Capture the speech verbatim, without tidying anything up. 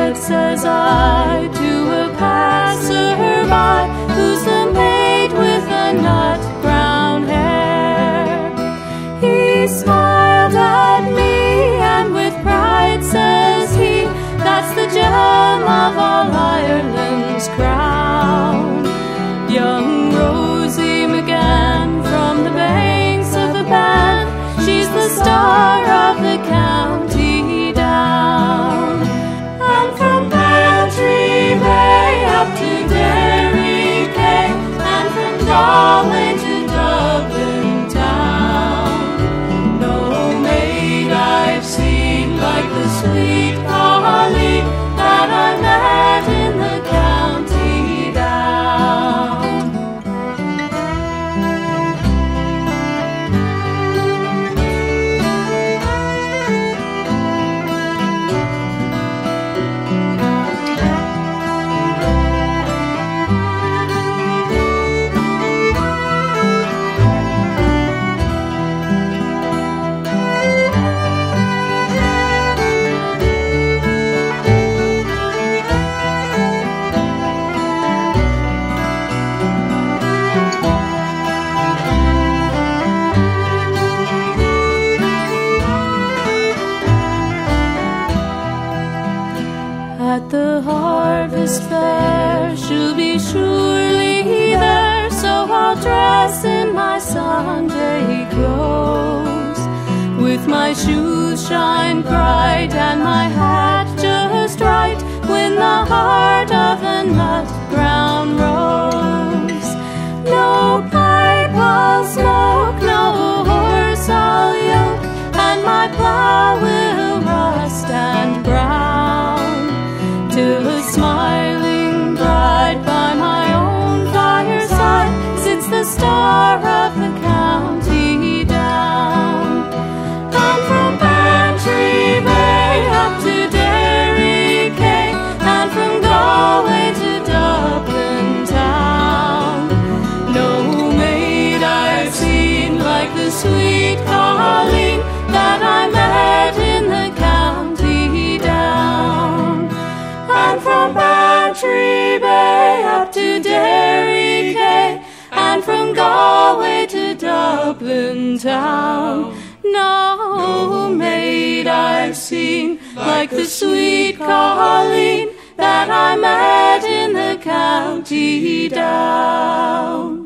What says I to a passer-by, who's the maid with the nut brown hair? He smiled at me, and with pride says he, that's the gem of all Ireland's crown. Young Rosie McGann from the banks of the Bann, she's the star of the county down. And from Bantry Bay up to Derry Quay, and from Galway to Dublin town, no maid I've seen like the sweet Colleen that I met in the county down. At the harvest fair she'll be surely there, so I'll dress in my Sunday clothes, with my shoes shine bright and my hat just right, when the heart of the nut brown rose. No pipe I'll smoke, no horse I'll yoke, and my plough will rust and brown, till a smiling bride by my own fireside sits the star of the county down. And from Bantry Bay up to Derry Quay, and from Galway to Dublin town, no maid I've seen like the sweet Colleen that I met in the county down. And from Bantry Bay up to Derry Quay, and from Galway to Dublin town, no maid I've seen like the sweet Colleen that I met in the county down.